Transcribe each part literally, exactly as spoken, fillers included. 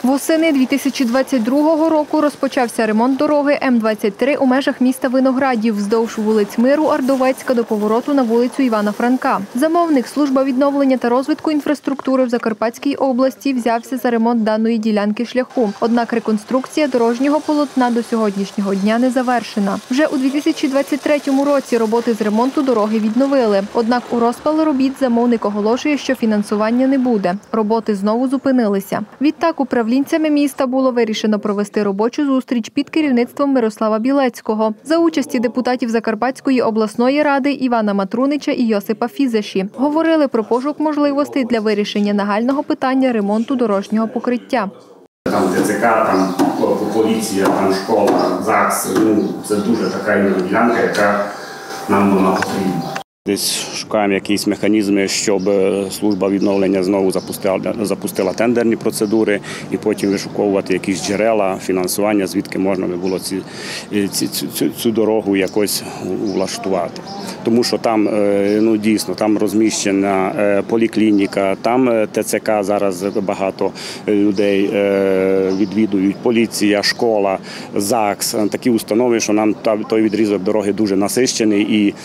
Восени дві тисячі двадцять другого року розпочався ремонт дороги М двадцять три у межах міста Виноградів вздовж вулиць Миру, Ардовецька до повороту на вулицю Івана Франка. Замовник Служба відновлення та розвитку інфраструктури в Закарпатській області взявся за ремонт даної ділянки шляху. Однак реконструкція дорожнього полотна до сьогоднішнього дня не завершена. Вже у дві тисячі двадцять третьому році роботи з ремонту дороги відновили. Однак у розпал робіт замовник оголошує, що фінансування не буде. Роботи знову зупинилися. Відтак управлінцями міста було вирішено провести робочу зустріч під керівництвом Мирослава Білецького за участі депутатів Закарпатської обласної ради Івана Матрунича і Йосипа Фізеші. Говорили про пошук можливостей для вирішення нагального питання ремонту дорожнього покриття. Там ТЦК, там поліція, там школа, ЗАГС. Ну, це дуже така ділянка, яка нам вона потрібна. Десь шукаємо якісь механізми, щоб служба відновлення знову запустила, запустила тендерні процедури і потім вишуковувати якісь джерела фінансування, звідки можна би було ці, ці, цю, цю дорогу якось влаштувати. Тому що там, ну, дійсно, там розміщена поліклініка, там ТЦК зараз багато людей відвідують, поліція, школа, ЗАГС, такі установи, що нам той відрізок дороги дуже насищений і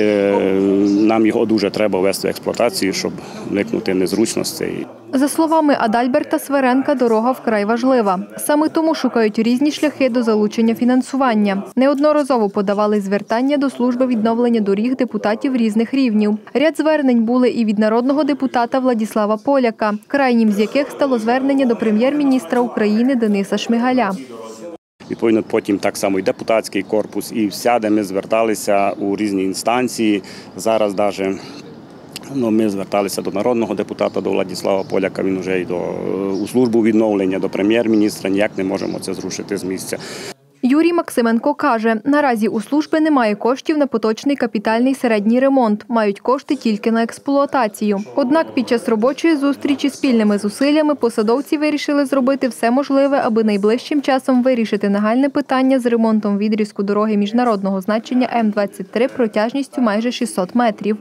нам його дуже треба ввести в експлуатацію, щоб уникнути незручностей. За словами Адальберта Сверенка, дорога вкрай важлива. Саме тому шукають різні шляхи до залучення фінансування. Неодноразово подавали звертання до служби відновлення доріг депутатів різних рівнів. Ряд звернень були і від народного депутата Владіслава Поляка, крайнім з яких стало звернення до прем'єр-міністра України Дениса Шмигаля. Відповідно, потім так само і депутатський корпус, і вся, де ми зверталися у різні інстанції. Зараз навіть ну, ми зверталися до народного депутата, до Владіслава Поляка, він вже й до, у службу відновлення, до прем'єр-міністра, ніяк не можемо це зрушити з місця. Юрій Максименко каже, наразі у служби немає коштів на поточний капітальний середній ремонт, мають кошти тільки на експлуатацію. Однак під час робочої зустрічі спільними зусиллями посадовці вирішили зробити все можливе, аби найближчим часом вирішити нагальне питання з ремонтом відрізку дороги міжнародного значення М двадцять три протяжністю майже шістсот метрів.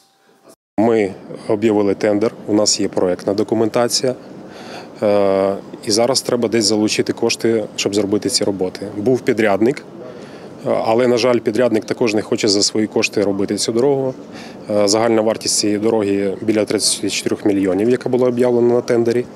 Ми об'явили тендер, у нас є проєктна документація. І зараз треба десь залучити кошти, щоб зробити ці роботи. Був підрядник, але, на жаль, підрядник також не хоче за свої кошти робити цю дорогу. Загальна вартість цієї дороги біля тридцяти чотирьох мільйонів, яка була об'явлена на тендері.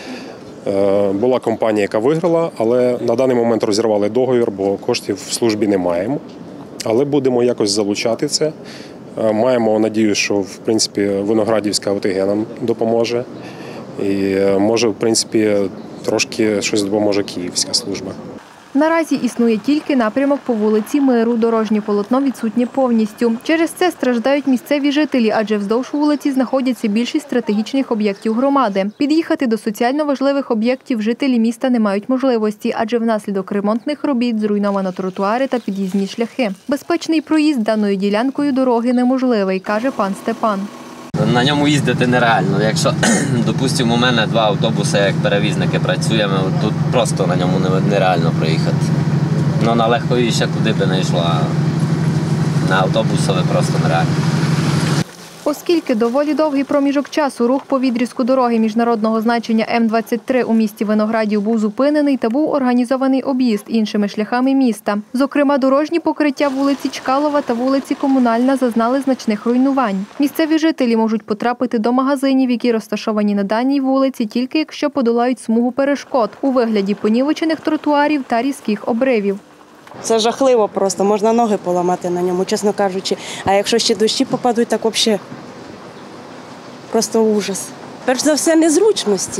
Була компанія, яка виграла, але на даний момент розірвали договір, бо коштів в службі не маємо. Але будемо якось залучати це. Маємо надію, що, в принципі, Виноградівська ОТГ нам допоможе. І, може, в принципі, трошки щось допоможе Київська служба. Наразі існує тільки напрямок по вулиці Миру. Дорожнє полотно відсутнє повністю. Через це страждають місцеві жителі, адже вздовж вулиці знаходяться більшість стратегічних об'єктів громади. Під'їхати до соціально важливих об'єктів жителі міста не мають можливості, адже внаслідок ремонтних робіт зруйновано тротуари та під'їзні шляхи. Безпечний проїзд даною ділянкою дороги неможливий, каже пан Степан. На ньому їздити нереально. Якщо, допустимо, у мене два автобуси, як перевізники працюємо, тут просто на ньому нереально проїхати. Ну, на легковій ще куди би не йшло, а на автобусові просто нереально. Оскільки доволі довгий проміжок часу рух по відрізку дороги міжнародного значення М двадцять три у місті Виноградів був зупинений та був організований об'їзд іншими шляхами міста. Зокрема, дорожні покриття вулиці Чкалова та вулиці Комунальна зазнали значних руйнувань. Місцеві жителі можуть потрапити до магазинів, які розташовані на даній вулиці, тільки якщо подолають смугу перешкод у вигляді понівечених тротуарів та різких обривів. Це жахливо просто, можна ноги поламати на ньому, чесно кажучи. А якщо ще дощі попадуть, так взагалі просто ужас. Перш за все, незручності.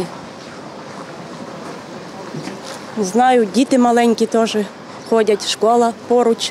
Знаю, діти маленькі теж ходять, школа поруч.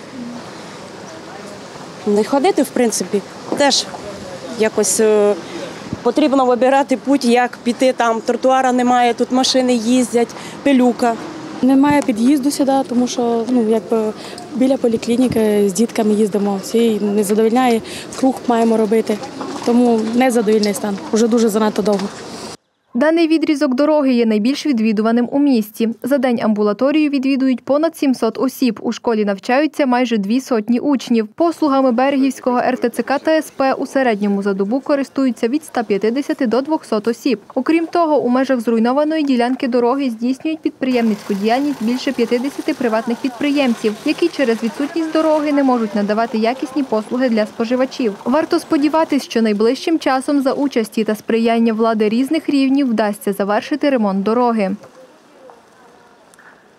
Не ходити, в принципі, теж якось потрібно вибирати путь, як піти, там тротуара немає, тут машини їздять, пилюка. Немає під'їзду сюди, тому що ну, якби, біля поліклініки з дітками їздимо, всі не задовольняє, круг маємо робити, тому незадовільний стан, вже дуже занадто довго. Даний відрізок дороги є найбільш відвідуваним у місті. За день амбулаторію відвідують понад сімсот осіб. У школі навчаються майже дві сотні учнів. Послугами Берегівського ер те це ка та ес пе у середньому за добу користуються від ста п'ятдесяти до двохсот осіб. Окрім того, у межах зруйнованої ділянки дороги здійснюють підприємницьку діяльність більше п'ятдесяти приватних підприємців, які через відсутність дороги не можуть надавати якісні послуги для споживачів. Варто сподіватись, що найближчим часом за участі та сприяння влади різних рівнів вдасться завершити ремонт дороги.